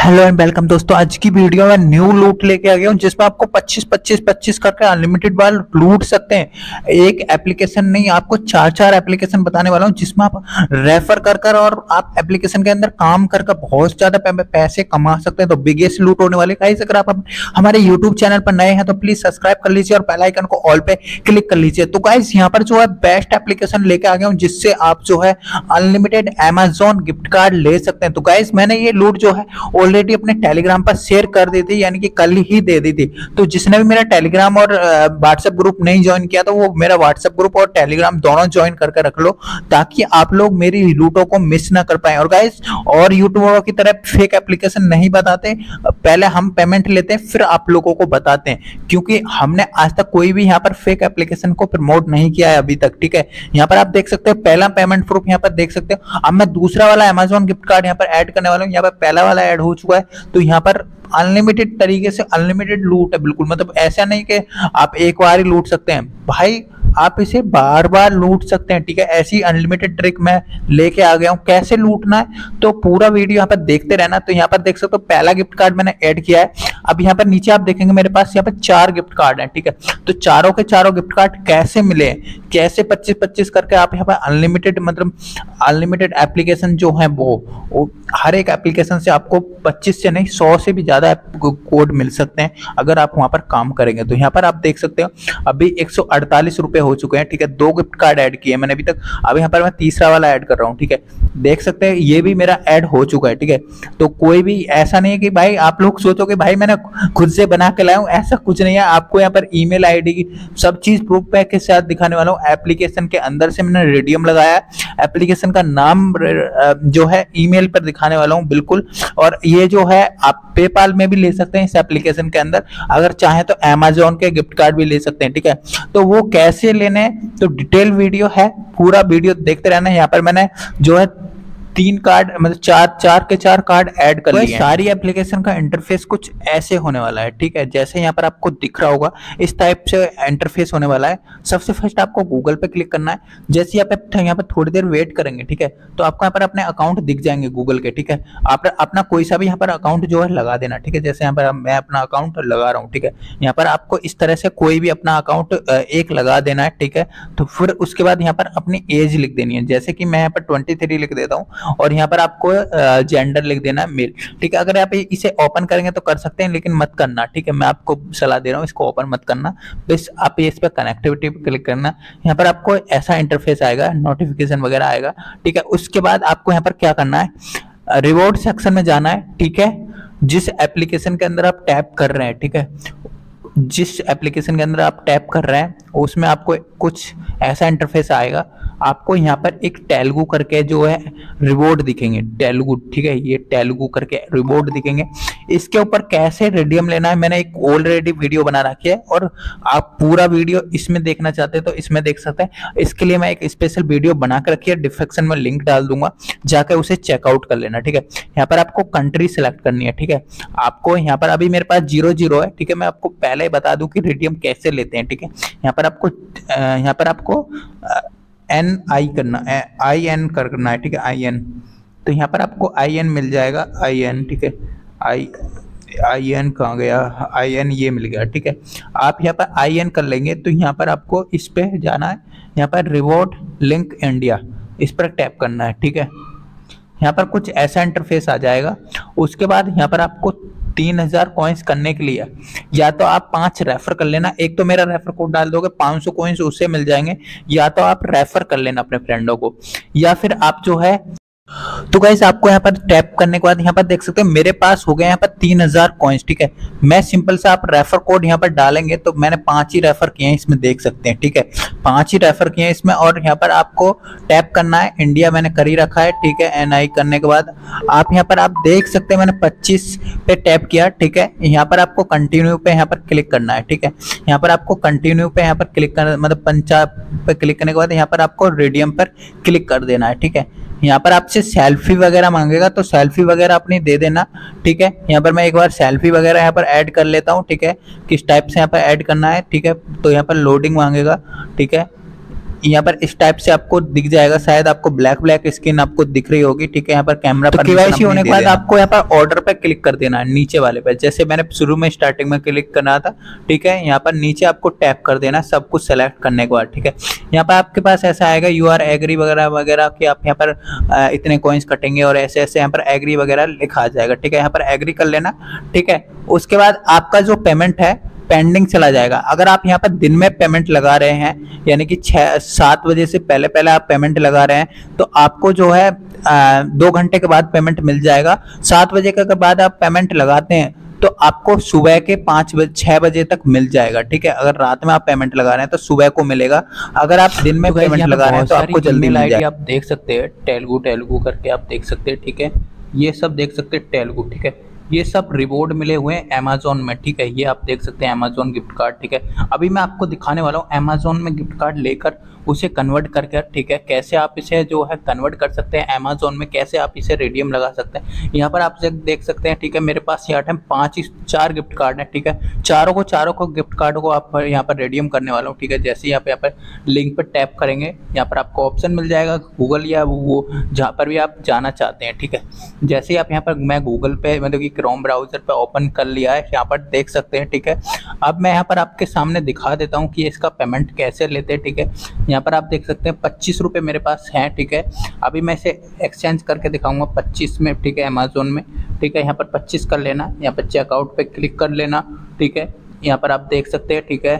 Hello and welcome दोस्तों। आज की वीडियो में न्यू लूट लेके आ गया हूँ जिसमें आपको 25-25-25 करके अनलिमिटेड बार लूट सकते हैं। एक एप्लीकेशन नहीं, आपको चार चार एप्लीकेशन बताने वाला हूँ जिसमें आप रेफर कर कर और आप एप्लीकेशन के अंदर काम कर कर बहुत ज्यादा पैसे कमा सकते हैं। तो बिगेस्ट लूट होने वाले गाइस, अगर आप हमारे यूट्यूब चैनल पर नए हैं तो प्लीज सब्सक्राइब कर लीजिए और बेल आइकन को ऑल पे क्लिक कर लीजिए। तो गाइस यहाँ पर जो है बेस्ट एप्लीकेशन लेके आ गया हूँ जिससे आप जो है अनलिमिटेड अमेजोन गिफ्ट कार्ड ले सकते हैं। तो गाइस मैंने ये लूट जो है ऑलरेडी अपने टेलीग्राम पर शेयर कर दी थी, यानी कि कल ही दे दी थी। तो जिसने भी मेरा टेलीग्राम और व्हाट्सएप ग्रुप नहीं ज्वाइन किया तो वो मेरा व्हाट्सएप ग्रुप और टेलीग्राम दोनों ज्वाइन करके रख लो ताकि आप लोग मेरी लूटों को मिस ना कर पाए। और गाइस और यूट्यूबरों की तरह फेक एप्लीकेशन नहीं बताते, पहले हम पेमेंट लेते हैं फिर आप लोगों को बताते हैं, क्योंकि हमने आज तक कोई भी यहाँ पर फेक एप्लीकेशन को प्रमोट नहीं किया है अभी तक। ठीक है, यहाँ पर आप देख सकते हो पहला पेमेंट प्रूफ यहाँ पर देख सकते हो। अब मैं दूसरा वाला अमेजोन गिफ्ट कार्ड यहाँ पर ऐड करने वाला हूँ। यहाँ पर पहला वाला ऐड हो चुका है, तो यहाँ पर अनलिमिटेड तरीके से अनलिमिटेड लूट है बिल्कुल। मतलब ऐसा नहीं कि आप एक बार ही लूट सकते हैं भाई, आप इसे बार बार लूट सकते हैं। ठीक है, ऐसी अनलिमिटेड ट्रिक मैं लेके आ गया हूं कैसे लूटना है, तो पूरा वीडियो यहाँ पर देखते रहना। तो यहाँ पर देख सकते हो पहला गिफ्ट कार्ड मैंने ऐड किया है। अब यहाँ पर नीचे आप देखेंगे मेरे पास यहाँ पर 4 गिफ्ट कार्ड हैं। ठीक है, तो चारों के चारों गिफ्ट कार्ड कैसे मिले, कैसे 25-25 करके आप यहाँ पर अनलिमिटेड, मतलब अनलिमिटेड एप्लीकेशन जो है वो हर एक एप्लीकेशन से आपको 25 से नहीं 100 से भी ज्यादा कोड मिल सकते हैं अगर आप वहां पर काम करेंगे। तो यहाँ पर आप देख सकते हो अभी 148 रुपए हो चुके हैं। ठीक है, 2 गिफ्ट कार्ड ऐड किए मैंने अभी तक। अब यहाँ पर मैं तीसरा वाला ऐड कर रहा हूँ। ठीक है, देख सकते हैं ये भी मेरा ऐड हो चुका है। ठीक है, तो कोई भी ऐसा नहीं है कि भाई आप लोग सोचो कि भाई मैंने खुद से बना के लाया हूँ, ऐसा कुछ नहीं है। आपको यहाँ पर ईमेल आईडी की सब चीज प्रूफ पैक के साथ दिखाने वाला हूँ। एप्लीकेशन के अंदर से मैंने रेडियम लगाया, एप्लीकेशन का नाम जो है ईमेल पर दिखाने वाला हूँ बिल्कुल। और ये जो है आप पेपाल में भी ले सकते हैं इस एप्लीकेशन के अंदर, अगर चाहे तो अमेजोन के गिफ्ट कार्ड भी ले सकते हैं। ठीक है, तो वो कैसे लेने तो डिटेल वीडियो है, पूरा वीडियो देखते रहना। यहाँ पर मैंने जो है 3 कार्ड, मतलब 4 के 4 कार्ड ऐड कर लिए। सारी एप्लीकेशन का इंटरफेस कुछ ऐसे होने वाला है। ठीक है, जैसे यहाँ पर आपको दिख रहा होगा इस टाइप से इंटरफेस होने वाला है। सबसे फर्स्ट आपको गूगल पे क्लिक करना है। जैसे आप यहाँ पर थोड़ी देर वेट करेंगे, ठीक है, तो आपको यहाँ पर अपने अकाउंट दिख जाएंगे गूगल के। ठीक है, आप अपना कोई सा भी यहाँ पर अकाउंट जो है लगा देना। ठीक है, जैसे यहाँ पर मैं अपना अकाउंट लगा रहा हूँ। ठीक है, यहाँ पर आपको इस तरह से कोई भी अपना अकाउंट एक लगा देना है। ठीक है, तो फिर उसके बाद यहाँ पर अपनी एज लिख देनी है। जैसे कि मैं यहाँ पर 23 लिख देता हूँ और यहाँ पर आपको जेंडर लिख देना है मेल। ठीक है, अगर आप इसे ओपन करेंगे तो कर सकते हैं, लेकिन मत करना। ठीक है, मैं आपको सलाह दे रहा हूँ इसको ओपन मत करना, बस आप इस पर कनेक्टिविटी पे क्लिक करना। यहाँ पर आपको ऐसा इंटरफेस आएगा, नोटिफिकेशन वगैरह आएगा। ठीक है, उसके बाद आपको यहाँ पर क्या करना है, रिवॉर्ड सेक्शन में जाना है। ठीक है, जिस एप्लीकेशन के अंदर आप टैप कर रहे हैं, ठीक है, जिस एप्लीकेशन के अंदर आप टैप कर रहे हैं उसमें आपको कुछ ऐसा इंटरफेस आएगा। आपको यहाँ पर एक तेलुगु करके जो है रिवॉर्ड दिखेंगे, तेलुगु। ठीक है, ये तेलुगु करके रिवॉर्ड दिखेंगे। इसके ऊपर कैसे रेडियम लेना है मैंने एक ऑलरेडी वीडियो बना रखी है, और आप पूरा वीडियो इसमें देखना चाहते हैं तो इसमें देख सकते हैं। इसके लिए मैं एक स्पेशल वीडियो बना कर रखी है, डिस्क्रिप्शन में लिंक डाल दूंगा, जाकर उसे चेकआउट कर लेना। ठीक है, यहाँ पर आपको कंट्री सेलेक्ट करनी है। ठीक है, आपको यहाँ पर अभी मेरे पास 0 है। ठीक है, मैं आपको पहले ही बता दूं कि रेडियम कैसे लेते हैं। ठीक है, यहाँ पर आपको NI करना, IN करना है। ठीक है, IN, तो यहाँ पर आपको IN मिल जाएगा, IN। ठीक है, IN कहाँ गया, IN ये मिल गया। ठीक है, आप यहाँ पर IN कर लेंगे तो यहाँ पर आपको इस पे जाना है, यहाँ पर रिवॉर्ड लिंक इंडिया, इस पर टैप करना है। ठीक है, यहाँ पर कुछ ऐसा इंटरफेस आ जाएगा। उसके बाद यहाँ पर आपको 3000 कॉइन्स करने के लिए या तो आप 5 रेफर कर लेना, एक तो मेरा रेफर कोड डाल दोगे 500 कॉइन्स उससे मिल जाएंगे, या तो आप रेफर कर लेना अपने फ्रेंडों को, या फिर आप जो है तो गाइस आपको यहाँ पर टैप करने के बाद यहाँ पर देख सकते हो मेरे पास हो गए यहाँ पर 3000 कॉइन्स। ठीक है, मैं सिंपल सा आप रेफर कोड यहाँ पर डालेंगे तो मैंने 5 ही रेफर किए हैं इसमें, देख सकते हैं। ठीक है, 5 ही रेफर किए हैं इसमें, और यहाँ पर आपको टैप करना है, इंडिया मैंने कर ही रखा है। ठीक है, NI करने के बाद आप यहाँ पर आप देख सकते हैं मैंने 25 पे टैप किया। ठीक है, यहाँ पर आपको कंटिन्यू पे यहाँ पर क्लिक करना है। ठीक है, यहाँ पर आपको कंटिन्यू पे यहाँ पर क्लिक करना, मतलब 50 पे क्लिक करने के बाद यहाँ पर आपको रेडियम पर क्लिक कर देना है। ठीक है, यहाँ पर आपसे सेल्फी वगैरह मांगेगा तो सेल्फी वगैरह अपनी दे देना। ठीक है, यहाँ पर मैं एक बार सेल्फी वगैरह यहाँ पर ऐड कर लेता हूँ। ठीक है, किस टाइप से यहाँ पर ऐड करना है। ठीक है, तो यहाँ पर लोडिंग मांगेगा। ठीक है, यहाँ पर इस टाइप से आपको दिख जाएगा, शायद आपको ब्लैक ब्लैक स्क्रीन आपको दिख रही होगी, ठीक है। यहाँ पर कैमरा पर केवाईसी होने के बाद आपको यहाँ पर ऑर्डर पे क्लिक कर देना है, नीचे वाले पे, जैसे मैंने शुरू में स्टार्टिंग में क्लिक करना था, ठीक है। यहाँ पर नीचे आपको टैप कर देना सब कुछ सेलेक्ट करने के बाद, ठीक है। यहाँ पर आपके पास ऐसा आएगा यू आर एग्री वगैरह वगैरह कि आप यहाँ पर इतने कॉइन्स कटेंगे और ऐसे ऐसे यहाँ पर एग्री वगैरह लिखा आ जाएगा, ठीक है। यहाँ पर एग्री कर लेना, ठीक है। उसके बाद आपका जो पेमेंट है पेंडिंग चला जाएगा। अगर आप यहाँ पर दिन में पेमेंट लगा रहे हैं, यानी कि 6-7 बजे से पहले पहले आप पेमेंट लगा रहे हैं, तो आपको जो है 2 घंटे के बाद पेमेंट मिल जाएगा। 7 बजे के बाद आप पेमेंट लगाते हैं तो आपको सुबह के 6 बजे तक मिल जाएगा, ठीक है। अगर रात में आप पेमेंट लगा रहे हैं तो सुबह को मिलेगा, अगर आप दिन में पेमेंट लगा रहे हैं तो आपको जल्दी मिल जाएगा। आप देख सकते हैं तेलुगु करके आप देख सकते हैं, ठीक है। ये सब देख सकते हैं तेलुगु, ठीक है। ये सब रिवॉर्ड मिले हुए हैं अमेजोन में, ठीक है। ये आप देख सकते हैं अमेजोन गिफ्ट कार्ड, ठीक है। अभी मैं आपको दिखाने वाला हूँ अमेजोन में गिफ्ट कार्ड लेकर उसे कन्वर्ट करके, ठीक है, कैसे आप इसे जो है कन्वर्ट कर सकते हैं अमेजोन में, कैसे आप इसे रिडीम लगा सकते हैं। यहाँ पर आप देख सकते हैं, ठीक है। मेरे पास यहाँ है 4 गिफ्ट कार्ड है, ठीक है। चारों को गिफ्ट कार्ड को आप यहाँ पर रिडीम करने वाला हूँ, ठीक है। जैसे ही आप यहाँ पर लिंक पर टैप करेंगे, यहाँ पर आपको ऑप्शन मिल जाएगा गूगल या वो जहाँ पर भी आप जाना चाहते हैं, ठीक है। जैसे ही आप यहाँ पर, मैं गूगल पे मतलब कि क्रोम ब्राउजर पे ओपन कर लिया है, यहाँ पर देख सकते हैं, ठीक है। अब मैं यहाँ पर आपके सामने दिखा देता हूँ कि इसका पेमेंट कैसे लेते हैं, ठीक है। यहाँ पर आप देख सकते हैं 25 रुपये मेरे पास हैं, ठीक है। अभी मैं इसे एक्सचेंज करके दिखाऊंगा 25 में, ठीक है, अमेजोन में, ठीक है। यहाँ पर 25 कर लेना, यहाँ पर चेकआउट पे क्लिक कर लेना, ठीक है। यहाँ पर आप देख सकते हैं, ठीक है।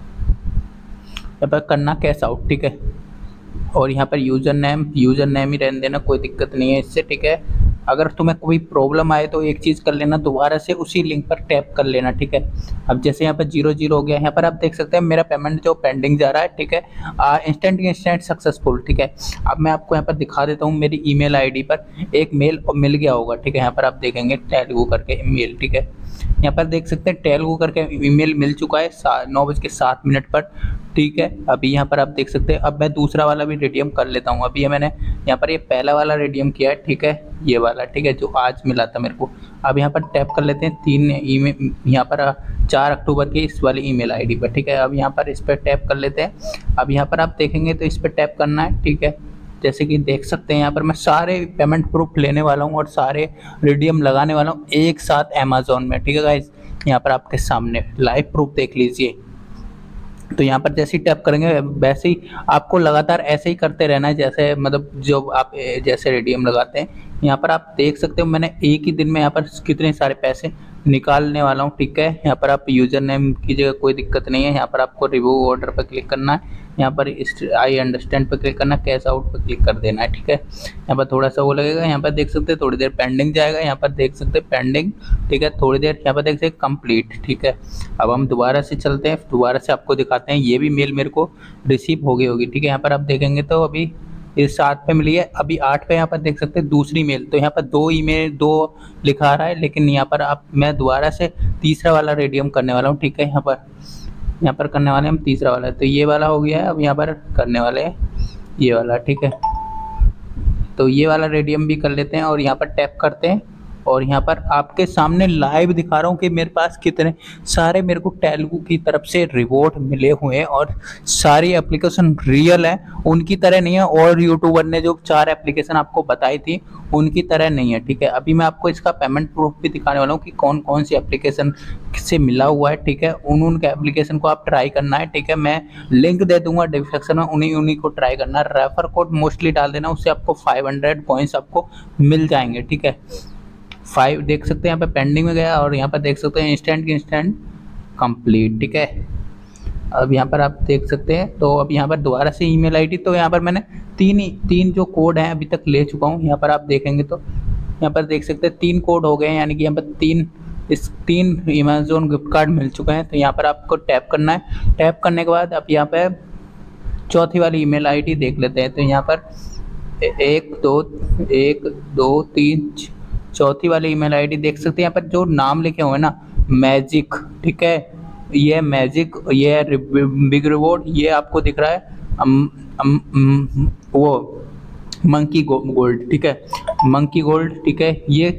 यहाँ पर करना कैश आउट, ठीक है। और यहाँ पर यूज़र नेम ही रहने देना, कोई दिक्कत नहीं है इससे, ठीक है। अगर तुम्हें कोई प्रॉब्लम आए तो एक चीज़ कर लेना, दोबारा से उसी लिंक पर टैप कर लेना, ठीक है। अब जैसे यहाँ पर 0 हो गया, यहाँ पर आप देख सकते हैं मेरा पेमेंट जो पेंडिंग जा रहा है, ठीक है। इंस्टेंट सक्सेसफुल, ठीक है। अब मैं आपको यहाँ पर दिखा देता हूँ, मेरी ईमेल आईडी पर एक मेल मिल गया होगा, ठीक है। यहाँ पर आप देखेंगे तेलुगु करके ईमेल, ठीक है। यहाँ पर देख सकते हैं तेलुगु करके ईमेल मिल चुका है 9:07 पर, ठीक है। अभी यहाँ पर आप देख सकते हैं, अब मैं दूसरा वाला भी रिडीम कर लेता हूँ। अभी मैंने यहाँ पर ये पहला वाला रिडीम किया है, ठीक है, ये वाला, ठीक है, जो आज मिला था मेरे को। अब यहाँ पर टैप कर लेते हैं 3 ईमेल, यहाँ पर 4 अक्टूबर की इस वाली ईमेल आईडी पर, ठीक है। अब यहाँ पर इस पर टैप कर लेते हैं। अब यहाँ पर आप देखेंगे तो इस पर टैप करना है, ठीक है। जैसे कि देख सकते हैं यहाँ पर मैं सारे पेमेंट प्रूफ लेने वाला हूँ और सारे रिडीम लगाने वाला हूँ एक साथ अमेजोन में, ठीक है गाइस। यहाँ पर आपके सामने लाइव प्रूफ देख लीजिए। तो यहाँ पर जैसे ही टैप करेंगे वैसे ही आपको लगातार ऐसे ही करते रहना है, जैसे मतलब जो आप जैसे रिडीम लगाते हैं। यहाँ पर आप देख सकते हो मैंने एक ही दिन में यहाँ पर कितने सारे पैसे निकालने वाला हूँ, ठीक है। यहाँ पर आप यूज़र नेम की जगह कोई दिक्कत नहीं है, यहाँ पर आपको रिव्यू ऑर्डर पर क्लिक करना है, यहाँ पर आई अंडरस्टैंड पर क्लिक करना है, कैश आउट पर क्लिक कर देना है, ठीक है। यहाँ पर थोड़ा सा वो लगेगा, यहाँ पर देख सकते हैं थोड़ी देर पेंडिंग जाएगा, यहाँ पर देख सकते हैं पेंडिंग, ठीक है। थोड़ी देर यहाँ पर देख सकते हैं कंप्लीट, ठीक है। अब हम दोबारा से चलते हैं, दोबारा से आपको दिखाते हैं। ये भी मेल मेरे को रिसीव हो गई होगी, ठीक है। यहाँ पर आप देखेंगे तो अभी इस 7 पे मिली है, अभी 8 पे यहाँ पर देख सकते हैं दूसरी मेल। तो यहाँ पर 2 ईमेल 2 लिखा रहा है, लेकिन यहाँ पर आप मैं दोबारा से तीसरा वाला रिडीम करने वाला हूँ, ठीक है। यहाँ पर करने वाले हम तीसरा वाला, तो ये वाला हो गया है। अब यहाँ पर करने वाले हैं ये वाला, ठीक है। तो ये वाला रिडीम भी कर लेते हैं और यहाँ पर टैप करते हैं और यहाँ पर आपके सामने लाइव दिखा रहा हूँ कि मेरे पास कितने सारे मेरे को तेलुगु की तरफ से रिवॉर्ड मिले हुए हैं और सारी एप्लीकेशन रियल है, उनकी तरह नहीं है। और यूट्यूबर ने जो 4 एप्लीकेशन आपको बताई थी उनकी तरह नहीं है, ठीक है। अभी मैं आपको इसका पेमेंट प्रूफ भी दिखाने वाला हूँ कि कौन कौन सी एप्लीकेशन से मिला हुआ है, ठीक है। उन एप्लीकेशन को आप ट्राई करना है, ठीक है। मैं लिंक दे दूंगा डिस्क्रिप्शन में, उन्हीं को ट्राई करना। रेफर कोड मोस्टली डाल देना, उससे आपको 500 कॉइन्स आपको मिल जाएंगे, ठीक है। 5 देख सकते हैं यहाँ पे पेंडिंग में गया और यहाँ पर देख सकते हैं इंस्टेंट कंप्लीट, ठीक है। अब यहाँ पर आप देख सकते हैं। तो अब यहाँ पर दोबारा से ईमेल आईडी, तो यहाँ पर मैंने तीन जो कोड हैं अभी तक ले चुका हूँ। यहाँ पर आप देखेंगे तो यहाँ पर देख सकते हैं 3 कोड हो गए हैं, यानी कि यहाँ पर 3 अमेजोन गिफ्ट कार्ड मिल चुके हैं। तो यहाँ पर आपको टैप करना है। टैप करने के बाद आप यहाँ पर चौथी वाली ईमेल आईडी देख लेते हैं। तो यहाँ पर 1 2 3 चौथी वाली ईमेल आईडी देख सकते हैं। यहाँ पर जो नाम लिखे हुए हैं ना, मैजिक, ठीक है, ये मैजिक, ये बिग रिवॉर्ड, ये आपको दिख रहा है वो मंकी गोल्ड, ठीक है, मंकी गोल्ड, ठीक है। ये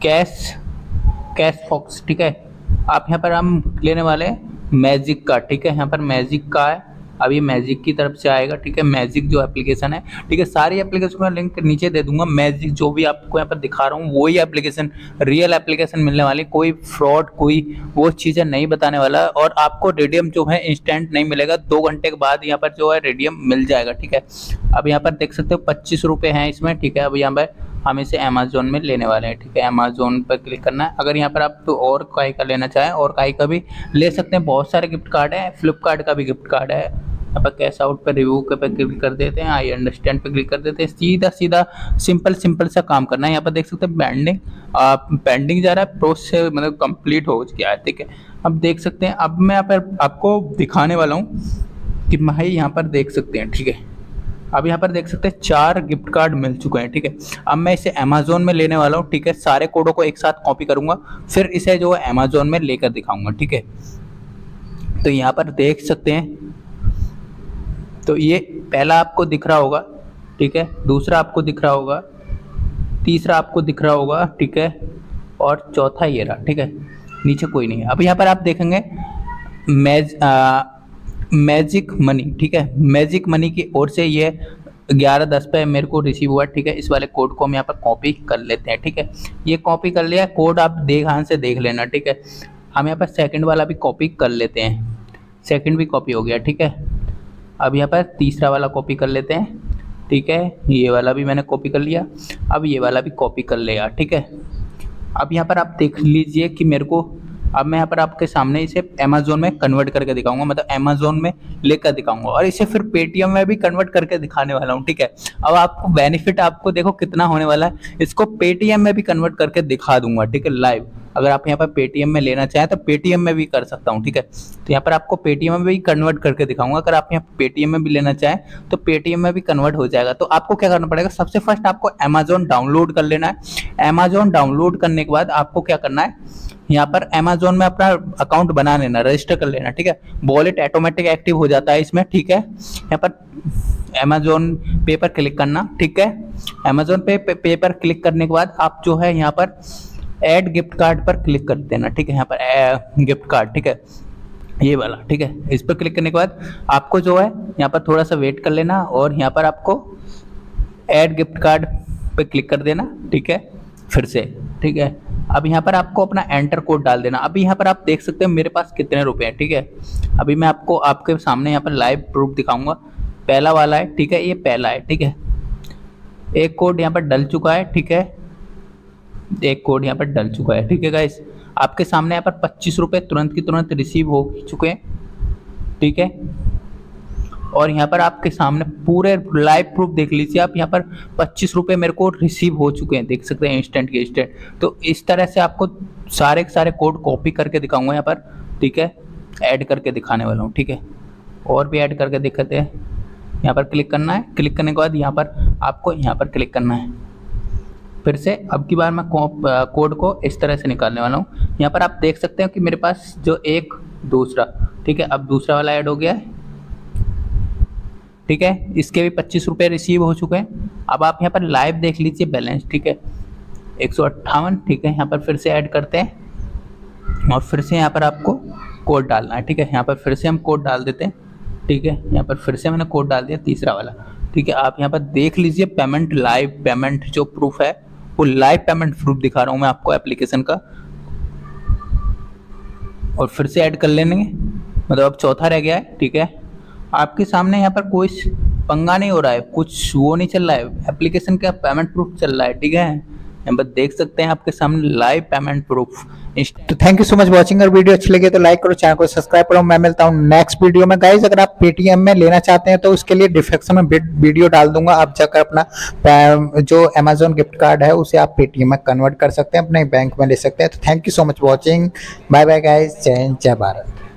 कैश फॉक्स, ठीक है। आप यहाँ पर हम लेने वाले हैं मैजिक का, ठीक है। यहाँ पर मैजिक का है, अब ये मैजिक की तरफ से आएगा, ठीक है। मैजिक जो एप्लीकेशन है, ठीक है, सारी एप्लीकेशन का लिंक नीचे दे दूंगा। मैजिक जो भी आपको यहाँ पर दिखा रहा हूँ वही एप्लीकेशन, रियल एप्लीकेशन मिलने वाली, कोई फ्रॉड कोई वो चीज़ें नहीं बताने वाला। और आपको रेडियम जो है इंस्टेंट नहीं मिलेगा, 2 घंटे के बाद यहाँ पर जो है रेडियम मिल जाएगा, ठीक है। अब यहाँ पर देख सकते हो 25 रुपये हैं इसमें, ठीक है। अब यहाँ पर हम इसे अमेजोन में लेने वाले हैं, ठीक है। अमेजोन पर क्लिक करना है। अगर यहाँ पर आप तो और काई का लेना चाहें और काई का भी ले सकते हैं, बहुत सारे गिफ्ट कार्ड है, फ्लिपकार्ट का भी गिफ्ट कार्ड है। यहाँ पर कैश आउट पर रिव्यू पे क्लिक कर देते हैं, आई अंडरस्टैंड पे क्लिक कर देते हैं। सीधा सीधा सिंपल सा काम करना है। यहाँ पर देख सकते हैं पेंडिंग जा रहा है, प्रोसेस मतलब कंप्लीट हो गया है, ठीक है। अब देख सकते हैं, अब मैं यहाँ पर आपको दिखाने वाला हूँ कि भाई यहाँ पर देख सकते हैं, ठीक है। अब यहाँ पर देख सकते हैं 4 गिफ्ट कार्ड मिल चुके हैं, ठीक है। अब मैं इसे अमेजोन में लेने वाला हूँ, ठीक है। सारे कोडों को एक साथ कॉपी करूंगा, फिर इसे जो है अमेजोन में लेकर दिखाऊंगा, ठीक है। तो यहाँ पर देख सकते हैं, तो ये पहला आपको दिख रहा होगा, ठीक है। दूसरा आपको दिख रहा होगा, तीसरा आपको दिख रहा होगा, ठीक है। और चौथा ये रहा, ठीक है। नीचे कोई नहीं है। अब यहाँ पर आप देखेंगे मैजिक मनी, ठीक है। मैजिक मनी की ओर से ये 11:10 पे मेरे को रिसीव हुआ, ठीक है। इस वाले कोड को हम यहाँ पर कॉपी कर लेते हैं, ठीक है। ये कॉपी कर लिया कोड, आप ध्यान से देख लेना, ठीक है। हम यहाँ पर सेकंड वाला भी कॉपी कर लेते हैं, सेकंड भी कॉपी हो गया, ठीक है। अब यहाँ पर तीसरा वाला कॉपी कर लेते हैं, ठीक है। ये वाला भी मैंने कॉपी कर लिया, अब ये वाला भी कॉपी कर लिया, ठीक है। अब यहाँ पर आप देख लीजिए कि मेरे को, अब मैं यहाँ पर आपके सामने इसे अमेजोन में कन्वर्ट करके दिखाऊंगा, मतलब अमेजोन में लेकर दिखाऊंगा, और इसे फिर पेटीएम में भी कन्वर्ट करके दिखाने वाला हूँ, ठीक है। अब आपको बेनिफिट आपको देखो कितना होने वाला है, इसको पेटीएम में भी कन्वर्ट करके दिखा दूंगा, ठीक है, लाइव। अगर आप यहाँ पर पेटीएम में लेना चाहें तो पेटीएम में भी कर सकता हूँ, ठीक है। तो यहाँ पर आपको पेटीएम में भी कन्वर्ट करके दिखाऊंगा। अगर आप यहाँ पेटीएम में भी लेना चाहें तो पेटीएम में भी कन्वर्ट हो जाएगा। तो आपको क्या करना पड़ेगा, सबसे फर्स्ट आपको अमेजोन डाउनलोड कर लेना है। अमेजोन डाउनलोड करने के बाद आपको क्या करना है, यहाँ पर अमेजोन में अपना अकाउंट बना लेना, रजिस्टर कर लेना, ठीक है। वॉलेट ऑटोमेटिक एक्टिव हो जाता है इसमें, ठीक है। यहाँ पर अमेजोन पे पर क्लिक करना, ठीक है। अमेजोन पे पर क्लिक करने के बाद आप जो है यहाँ पर ऐड गिफ्ट कार्ड पर क्लिक कर देना, ठीक है। यहाँ पर गिफ्ट कार्ड, ठीक है, ये वाला, ठीक है। इस पर क्लिक करने के बाद आपको जो है यहाँ पर थोड़ा सा वेट कर लेना, और यहाँ पर आपको ऐड गिफ्ट कार्ड पे क्लिक कर देना, ठीक है, फिर से, ठीक है। अब यहाँ पर आपको अपना एंटर कोड डाल देना। अभी यहाँ पर आप देख सकते हैं मेरे पास कितने रुपए हैं, ठीक है। अभी मैं आपको आपके सामने यहाँ पर लाइव प्रूफ दिखाऊंगा। पहला वाला है, ठीक है, ये पहला है, ठीक है। एक कोड यहाँ पर डल चुका है, ठीक है, एक कोड यहाँ पर डल चुका है, ठीक है गाइस। आपके सामने यहाँ पर 25 रुपये तुरंत की तुरंत रिसीव हो चुके हैं, ठीक है। और यहाँ पर आपके सामने पूरे लाइव प्रूफ देख लीजिए आप, यहाँ पर 25 रुपये मेरे को रिसीव हो चुके हैं, देख सकते हैं, इंस्टेंट के इंस्टेंट। तो इस तरह से आपको सारे के सारे कोड कॉपी करके दिखाऊंगा यहाँ पर, ठीक है, ऐड करके दिखाने वाला हूँ, ठीक है। और भी ऐड करके दिखाते हैं। यहाँ पर क्लिक करना है, क्लिक करने के बाद यहाँ पर आपको यहाँ पर क्लिक करना है। फिर से अब की बार मैं कोड को इस तरह से निकालने वाला हूँ। यहाँ पर आप देख सकते हैं कि मेरे पास जो एक दूसरा, ठीक है, अब दूसरा वाला ऐड हो गया है, ठीक है। इसके भी 25 रुपये रिसीव हो चुके हैं। अब आप यहाँ पर लाइव देख लीजिए बैलेंस, ठीक है, 158, ठीक है। यहाँ पर फिर से ऐड करते हैं और फिर से यहाँ पर आपको कोड डालना है, ठीक है। यहाँ पर फिर से हम कोड डाल देते हैं, ठीक है। यहाँ पर फिर से मैंने कोड डाल दिया, तीसरा वाला, ठीक है। आप यहाँ पर देख लीजिए पेमेंट, लाइव पेमेंट जो प्रूफ है वो लाइव पेमेंट प्रूफ दिखा रहा हूँ मैं आपको एप्लीकेशन का। और फिर से ऐड कर लेंगे, मतलब अब चौथा रह गया है, ठीक है। आपके सामने यहाँ पर कोई पंगा नहीं हो रहा है, कुछ वो नहीं चल रहा है, एप्लीकेशन का पेमेंट प्रूफ चल रहा है, ठीक है। यहाँ पर देख सकते हैं आपके सामने लाइव पेमेंट प्रूफ। तो thank you so much watching. अगर वीडियो अच्छी लगे तो लाइक करो, चैनल को सब्सक्राइब करो। मैं मिलता हूँ नेक्स्ट वीडियो में गाइस। अगर आप पेटीएम में लेना चाहते हैं तो उसके लिए डिस्क्रिप्शन में वीडियो डाल दूंगा, आप जाकर अपना जो अमेजोन गिफ्ट कार्ड है उसे आप पेटीएम में कन्वर्ट कर सकते हैं, अपने बैंक में ले सकते हैं। तो thank you so much watching, bye bye guys, जय हिंद, जय भारत।